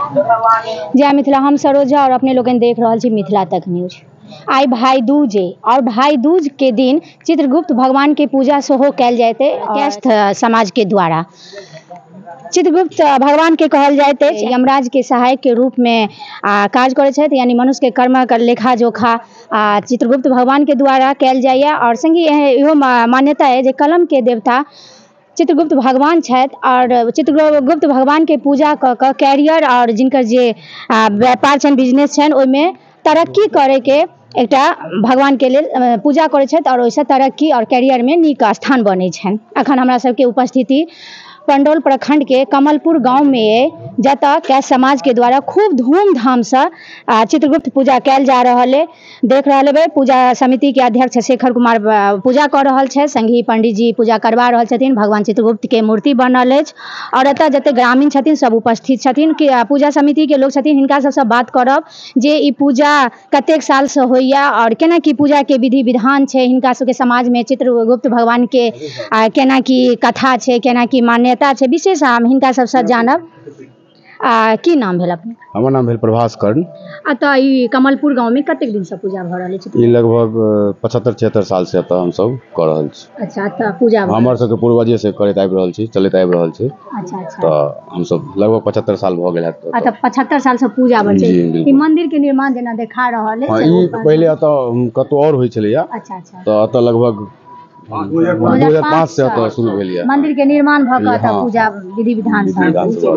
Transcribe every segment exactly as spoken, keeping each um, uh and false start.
जय मिथिला, हम सरोजा और अपने लोग देख रहा छी मिथिला तक न्यूज। आई भाई दूज और भाई दूज के दिन चित्रगुप्त भगवान के पूजा सेहो कैल जाते कैस्थ समाज के द्वारा। चित्रगुप्त भगवान के कहल जाते यमराज के सहायक के रूप में आ, काज करे छथि, यानी मनुष्य के कर्म कर लेखा जोखा आ, चित्रगुप्त भगवान के द्वारा कैल जाइए। और संगी इहो मान्यता है जे कलम के देवता चित्रगुप्त भगवान छथि और चित्रगुप्त भगवान के पूजा क क कैरियर और जिनकर जे व्यापार छनि, बिजनेस छनि, ओहिमे तरक्की करे के एकटा भगवान के लेल पूजा करे छथि और ओहिसँ तरक्की और कैरियर में नीक स्थान बनै छनि। अखन हमरा सबके उपस्थिति पंडौल प्रखंड के कमलपुर गांव में है, जतऽ कैस्थ समाज के द्वारा खूब धूमधाम से चित्रगुप्त पूजा कैल जा रहा है। देख रहा है पूजा समिति के अध्यक्ष शेखर कुमार पूजा कर रहा है, संगी पंडित जी पूजा करवा रहा छथिन। भगवान चित्रगुप्त के मूर्ति बनल है और एतऽ जते ग्रामीण छथिन सब उपस्थित छथिन कि पूजा समिति के लोग छथिन, हिनका सबसँ बात करब जे ई पूजा कतेक साल से होइया और केना की पूजा के विधि विधान छै, हिनका सबके समाज में चित्रगुप्त भगवान के केना की कथा छै, केना की मान्यता छै, विशेष हम हिनका सबसँ जानब। आ की नाम भेल अपने? हमर नाम भेल प्रभास कर्ण। अतः ई कमलपुर गांव में कतेक दिन से पूजा भ रहल छै? ई लगभग पचहत्तर छिहत्तर साल से एतऽ हम सब कर रहल छी। अच्छा, अतः पूजा हमर सबके पूर्वजे से करैत आबि रहल छी, चलैत आबि रहल छी। अच्छा अच्छा, तऽ हम सब लगभग पचहत्तर साल भ गेल हैत। अच्छा, पचहत्तर साल से पूजा बन छै। ई मंदिर के निर्माण जेना देखा रहल है, हां ई पहिले एतऽ कतौ और होय छलैया। अच्छा अच्छा, तऽ एतऽ लगभग दो हज़ार पाँच से एतऽ शुरू भेल या मंदिर के निर्माण भ क एतऽ पूजा विधि विधान सब।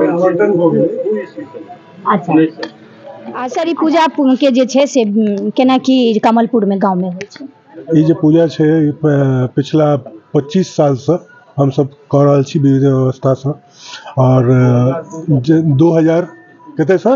अच्छा, आ सर ई पूजा के जे छै से केना की कमलपुर में गांव में होय छै? ई जे पूजा छै पिछला पच्चीस साल से हम सब कर रहल छी विधि व्यवस्था से। और दो हज़ार कते से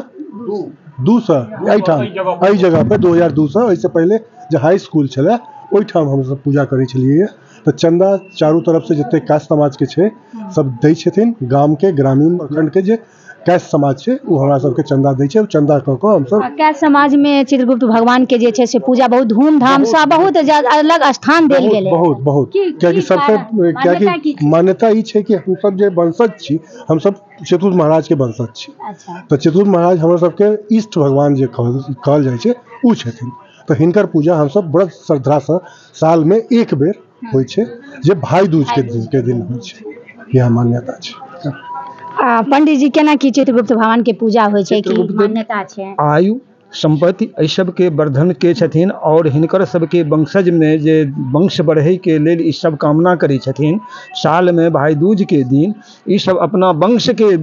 दू से एहिठाम एहि जगह पे दो हज़ार दू से, इससे पहले जो हाई स्कूल छलै ओहिठाम हम सब पूजा करै छलियै। तो चंदा चारू तरफ से जते कैस्थ समाज के छे सब दै छथिन। गांव के ग्रामीण प्रखंड के जे कैस्थ समाज छे वो हमरा सबके चंदा दै छे। चंदा क क हम सब कैस्थ समाज में चित्रगुप्त भगवान के जे छे से पूजा बहुत धूमधाम से बहुत अलग स्थान देल गेल है। बहुत बहुत क्योंकि सबसे क्योंकि मान्यता ई छे कि हम सब जे वंशज छी, हम सब चित्रगुप्त महाराज के वंशज छी। अच्छा, तो चित्रगुप्त महाराज हमरा सबके इष्ट भगवान जे कहल जाय छे उ छथिन। तो हिनकर पूजा हम सब बड़ा श्रद्धा से साल में एक बेर होय छे, जे भाई दूज के दिन के दिन होय छे। यह मान्यता छे। आ पंडित जी केना की चित्रगुप्त भगवान के पूजा होय छे, की मान्यता छे? आयु संपत्ति एहि सब के वर्धन के छथिन और हिनकर सबके वंशज में जे वंश बढ़े के लेल ई सब कामना करै छथिन। साल में भाई दूज के दिन ई सब अपना वंश के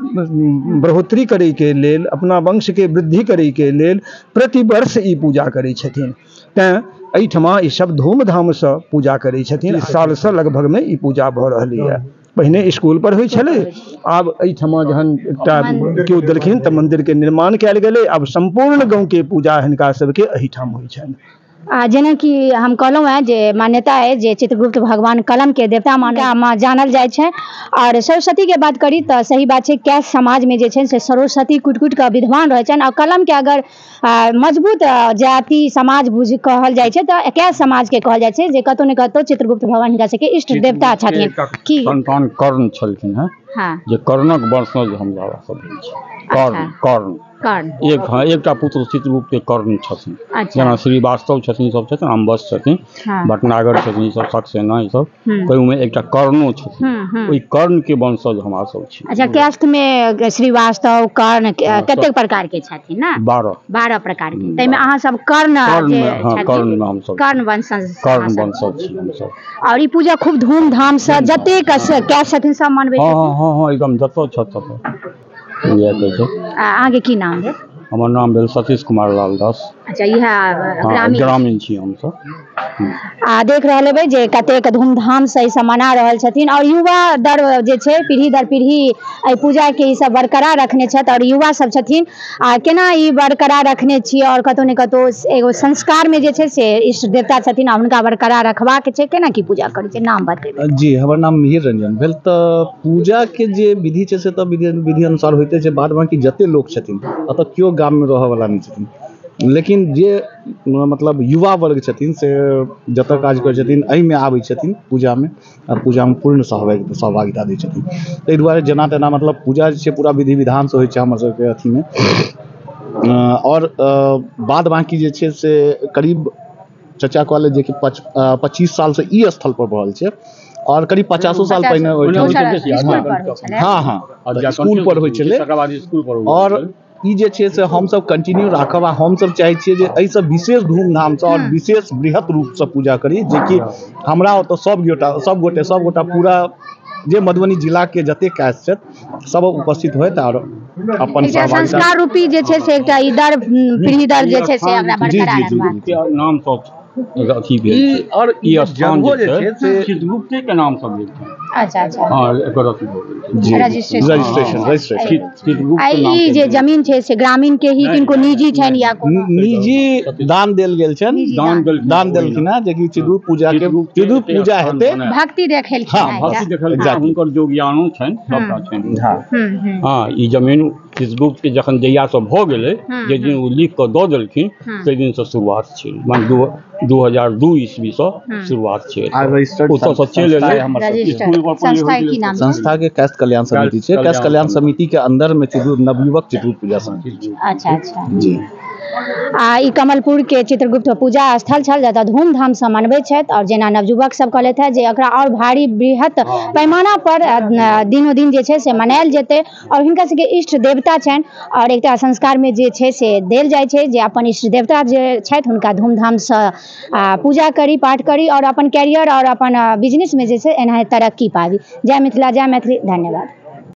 बढ़ोतरी करे के लेल, अपना वंश के वृद्धि करे के लेल प्रति वर्ष ई पूजा करै छथिन। तैं एहिठमा ई सब धूमधाम से पूजा करै छथिन। साल से लगभग में ई पूजा भ रहलै है। पहिने स्कूल पर होय छलै, आब एहिठमा जहन एकटा केओ देलखिन तऽ मंदिर के निर्माण कैल गेलै। आब संपूर्ण गांव के पूजा हिनका सबके एहिठाम होय छनि। आ जेना कि हम कहलहुँ है जे मान्यता है जे चित्रगुप्त भगवान कलम के देवता मानल जानल जाय छै। और सरस्वती के बात करी तो सही बात है, कैस्थ समाज में जे छै से सरस्वती कुट कुट के विद्वान रहे छन। और कलम के अगर आ, मजबूत जाति समाज बुझ कहल जाय छै तो कैस्थ समाज के कहल जाय छै, जे कतौ ने कतौ चित्रगुप्त भगवान हिनका सबके इष्ट देवता छथिन। की संतान कर्ण छलखिन है। हाँ, जे कर्णक वंशज हमरा सब छै। कर्ण कर्ण कर्ण एक हाँ एकटा पुत्र चित्रगुप्त के कर्ण छथिन। जेना श्रीवास्तव छथिन, सब छथिन, अम्बस छथिन, भटनागर छथिन, सब सक्सेना ई सब कयू में एकटा कर्णो छथिन। ओई कर्ण के वंशज हमरा सब छी। अच्छा, कैस्थ में श्रीवास्तव कर्ण कतेक प्रकार के छथिन ना? बारह बारह प्रकार के। तै में अहाँ सब कर्ण जे छथिन, कर्ण नाम सब कर्ण वंशज कर्ण वंशज छी हम सब। और ई पूजा खूब धूमधाम से जतेक कैस्थ छथिन सब मनबै छथिन। हां हां हां एकदम जतो छत ये कहै छै। आगे की नाम भेल? हमर नाम भेल सतीश कुमार लाल दास। अच्छा, यह ग्रामीण ग्रामीण छी हम सब। आ देख रहल हेबै जे कतेक धूमधाम से ई सब मना रहल छथिन। और युवा दर जे छै पीढ़ी दर पीढ़ी एहि पूजा के ई सब बरकरार रखने छथि। और युवा सब छथिन आ केना ई बरकरार रखने छी और कतौ ने कतौ एगो संस्कार में जे छै से इष्ट देवता छथिन आ हुनका बरकरार रखबाक छै, केना की पूजा करै छै, नाम बतेबै? जी, हमर नाम मिहिर रंजन भेल। तऽ पूजा के जे विधि छै से तऽ विधि विधि अनुसार होइते छै। बाद बाकी जते लोग छथिन अतऽ केओ गाम में रहऽ वाला नहीं छथिन। लेकिन जे मतलब युवा वर्ग छथिन से जतऽ काज करै छथिन एहिमे आबै छथिन पूजामे आ पूजामे पूर्ण सहभागिता सहभागिता दै छथिन। ताहि दुआरे जेना तेना मतलब पूजा जे छै पूरा विधि विधानसँ होइ छै हमर सबके अथीमे। आओर बाद बाकी जे छै से करीब चचा कहले जे कि पच पच्चीस सालसँ ई स्थलपर भऽ रहल छै और करीब पचासो साल पहिने हाँ हाँ स्कूल पर होइ छलै और ई जे छै से हमसब कंटिन्यू राखब आ हमसब चाहै छियै जे एहिसँ विशेष धूमधामसँ और विशेष बृहत रूपसँ पूजा करी, जेकि हमरा ओतऽ सब गोटा सब गोटे सब गोटा पूरा जे मधुबनी जिलाके जतेक कास्ट छथि सब उपस्थित होइत और अपन संस्कार रूपी जे छै से एकटा ई दर पीढ़ी दर जे छै से हमरा बरकरार रखबाक नाम सब अथी भेल छै और ई स्थान जे छै से चित्रगुप्ते के नाम सब भेल छै। अच्छा अच्छा हां एकर अथी भऽ गेल छै रजिस्ट्रेशन रजिस्ट्रेशन रजिस्ट्रेशन चित्रगुप्त आई ई जे जमीन छै से ग्रामीण के ही किनको निजी छनि या कोनो निजी दान देल गेल छनि, दान देल दान देलखिन हैं जेकि चित्रगुप्त पूजा के चित्रगुप्त पूजा हेतै भक्ति देखेलखिन हां भक्ति देखेलखिन हुनकर जोगियानो छनि सबटा छनि। हां हां ई जमीन चित्रगुप्त के जखन जहिया से भऽ गेलै जे दिन ओ लिख कऽ दऽ देलखिन ताहि दिन से शुरुआत छै, मान दू हजार दू ईस्वी से शुरुआत छै। ओतऽ से चलि एलै स्कूल पर संस्था की नाम संस्था के कैस्ट कल्याण समिति छै, कैस्ट कल्याण समिति के अंदर में नवयुवक चित्रगुप्त पूजा समिति। अच्छा अच्छा जी आ ई कमलपुर के चित्रगुप्त पूजा स्थल छल जतऽ धूमधामसँ मनबैत छथि और जेना नवयुवक सब कहलथि है जे एकरा और भारी बृहत पैमाना पर दिनोदिन जे छै से मनायल जेतै और हिनका सबके इष्ट देवता छनि और एकटा संस्कारमे जे छै से देल जाइ छै जे अपन इष्ट देवता जे छथि हुनका धूमधामसँ पूजा करी पाठ करी और अपन कैरियर और अपन बिजनेसमे जे छै एनाहे तरक्की पाबी। जय मिथिला जय मैथिली, धन्यवाद।